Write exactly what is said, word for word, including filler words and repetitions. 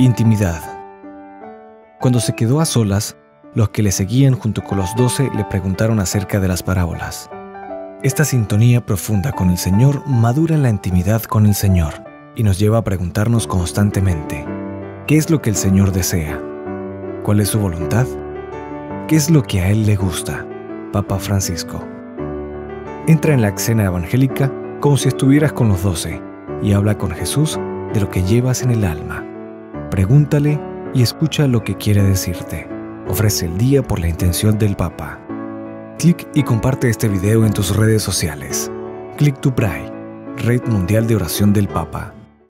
Intimidad. Cuando se quedó a solas, los que le seguían junto con los doce le preguntaron acerca de las parábolas. Esta sintonía profunda con el Señor madura en la intimidad con el Señor y nos lleva a preguntarnos constantemente: ¿qué es lo que el Señor desea? ¿Cuál es su voluntad? ¿Qué es lo que a Él le gusta? Papa Francisco. Entra en la escena evangélica como si estuvieras con los doce y habla con Jesús de lo que llevas en el alma. Pregúntale y escucha lo que quiere decirte. Ofrece el día por la intención del Papa. Clic y comparte este video en tus redes sociales. Click to Pray, Red Mundial de Oración del Papa.